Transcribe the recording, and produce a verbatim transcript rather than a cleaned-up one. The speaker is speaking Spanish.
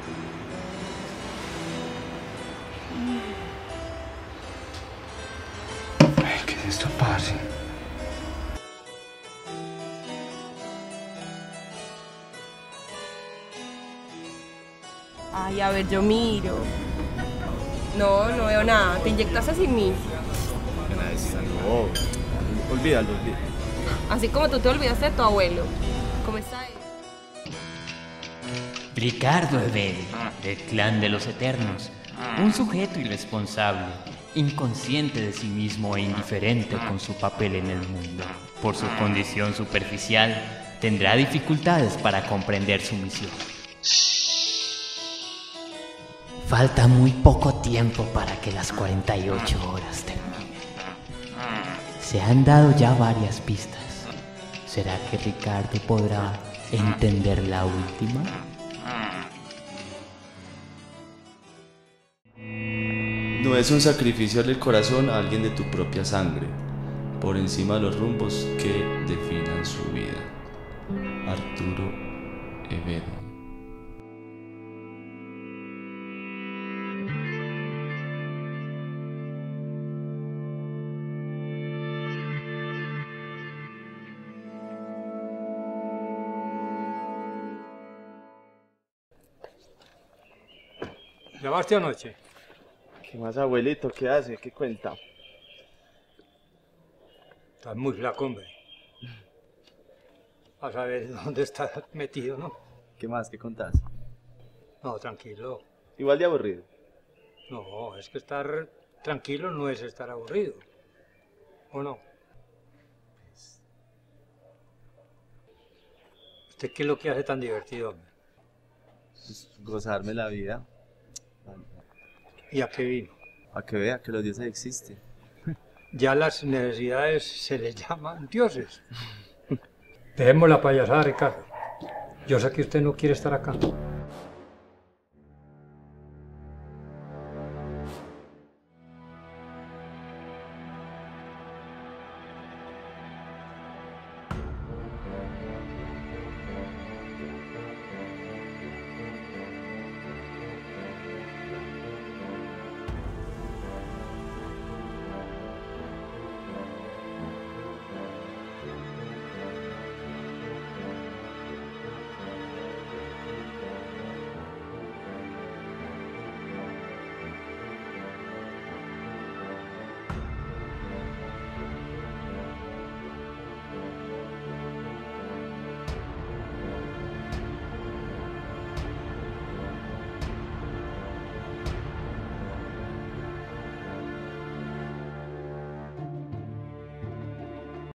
Ay, ¿qué es esto, parce? Ay, a ver, yo miro. No, no veo nada. ¿Te inyectaste sin mí? Nada, esta no. Olvídalo, olvídalo. Así como tú te olvidaste de tu abuelo. ¿Cómo está él? Ricardo Evel, del clan de los Eternos, un sujeto irresponsable, inconsciente de sí mismo e indiferente con su papel en el mundo. Por su condición superficial, tendrá dificultades para comprender su misión. Falta muy poco tiempo para que las cuarenta y ocho horas terminen. Se han dado ya varias pistas. ¿Será que Ricardo podrá entender la última? No es un sacrificio del corazón a alguien de tu propia sangre, por encima de los rumbos que definan su vida. Arturo Evel. ¿Llamaste anoche? ¿Qué más, abuelito? ¿Qué hace? ¿Qué cuenta? Estás muy flaco, hombre. A saber dónde estás metido, ¿no? ¿Qué más? ¿Qué contás? No, tranquilo. Igual de aburrido. No, es que estar tranquilo no es estar aburrido. ¿O no? ¿Usted qué es lo que hace tan divertido, hombre? Pues, gozarme la vida. ¿Y a qué vino? A que vea que los dioses existen. Ya las necesidades se les llaman dioses. Dejemos la payasada, Ricardo. Yo sé que usted no quiere estar acá.